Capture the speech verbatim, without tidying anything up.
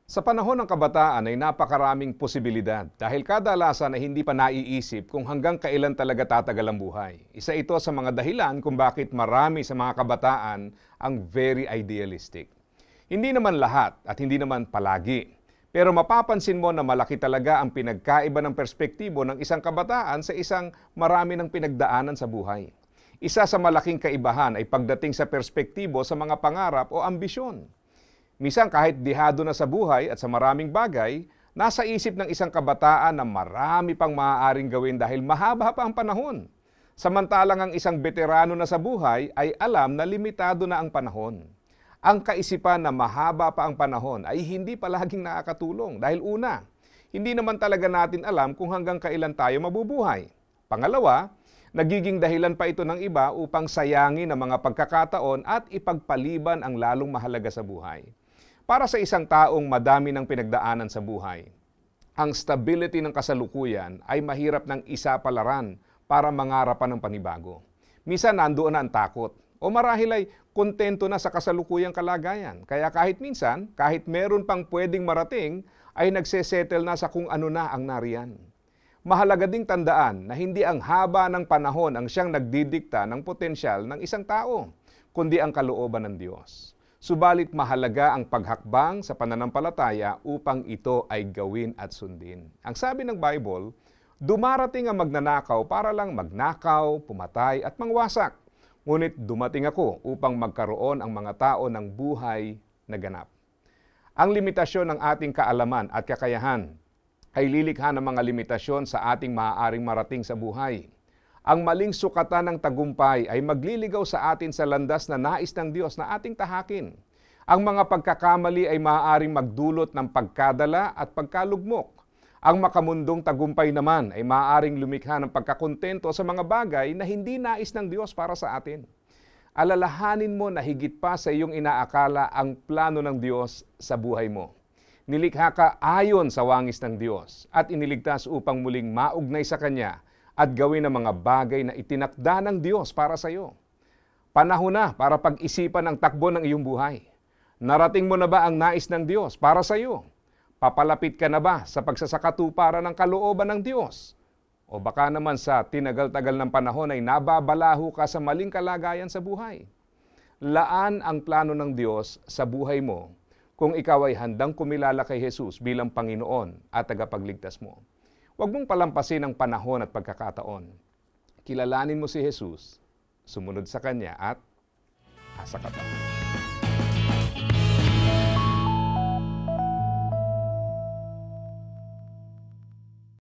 Sa panahon ng kabataan ay napakaraming posibilidad dahil kadalasan ay hindi pa naiisip kung hanggang kailan talaga tatagal ang buhay. Isa ito sa mga dahilan kung bakit marami sa mga kabataan ang very idealistic. Hindi naman lahat at hindi naman palagi. Pero mapapansin mo na malaki talaga ang pinagkaiba ng perspektibo ng isang kabataan sa isang marami ng pinagdaanan sa buhay. Isa sa malaking kaibahan ay pagdating sa perspektibo sa mga pangarap o ambisyon. Minsan kahit dihado na sa buhay at sa maraming bagay, nasa isip ng isang kabataan na marami pang maaaring gawin dahil mahaba pa ang panahon. Samantalang ang isang veterano na sa buhay ay alam na limitado na ang panahon. Ang kaisipan na mahaba pa ang panahon ay hindi palaging nakakatulong dahil una, hindi naman talaga natin alam kung hanggang kailan tayo mabubuhay. Pangalawa, nagiging dahilan pa ito ng iba upang sayangin ang mga pagkakataon at ipagpaliban ang lalong mahalaga sa buhay. Para sa isang taong madami ng pinagdaanan sa buhay, ang stability ng kasalukuyan ay mahirap ng isapalaran para mangarapan ng panibago. Minsan nandoon na ang takot o marahil ay kontento na sa kasalukuyang kalagayan. Kaya kahit minsan, kahit meron pang pwedeng marating, ay nagsesettle na sa kung ano na ang nariyan. Mahalaga ding tandaan na hindi ang haba ng panahon ang siyang nagdidikta ng potensyal ng isang tao, kundi ang kalooban ng Diyos. Subalit mahalaga ang paghakbang sa pananampalataya upang ito ay gawin at sundin. Ang sabi ng Bible, dumarating ang magnanakaw para lang magnakaw, pumatay at mangwasak. Ngunit dumating ako upang magkaroon ang mga tao ng buhay na ganap. Ang limitasyon ng ating kaalaman at kakayahan ay lilikha ng mga limitasyon sa ating maaaring marating sa buhay. Ang maling sukatan ng tagumpay ay magliligaw sa atin sa landas na nais ng Diyos na ating tahakin. Ang mga pagkakamali ay maaaring magdulot ng pagkadala at pagkalugmok. Ang makamundong tagumpay naman ay maaaring lumikha ng pagkakontento sa mga bagay na hindi nais ng Diyos para sa atin. Alalahanin mo na higit pa sa iyong inaakala ang plano ng Diyos sa buhay mo. Nilikha ka ayon sa wangis ng Diyos at iniligtas upang muling maugnay sa Kanya at gawin ang mga bagay na itinakda ng Diyos para sa iyo. Panahon na para pag-isipan ang takbo ng iyong buhay. Narating mo na ba ang nais ng Diyos para sa iyo? Papalapit ka na ba sa pagsasakatuparan ng kalooban ng Diyos? O baka naman sa tinagal-tagal ng panahon ay nababalaho ka sa maling kalagayan sa buhay? Laan ang plano ng Diyos sa buhay mo kung ikaw ay handang kumilala kay Jesus bilang Panginoon at tagapagligtas mo. Huwag mong palampasin ang panahon at pagkakataon. Kilalanin mo si Jesus, sumunod sa Kanya at asa ka pa.